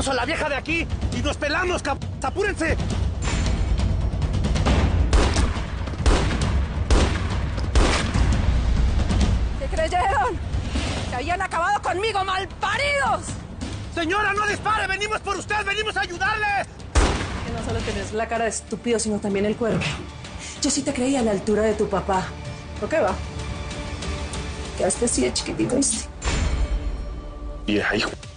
Sacamos a la vieja de aquí y nos pelamos, ¡apúrense! ¿Qué creyeron? ¡Que habían acabado conmigo, malparidos! ¡Señora, no dispare! ¡Venimos por usted! ¡Venimos a ayudarle! Que no solo tenés la cara de estúpido, sino también el cuerpo. Yo sí te creía a la altura de tu papá. ¿Por qué va? Quedaste así de chiquitito, ¿viste? Vieja, hijo.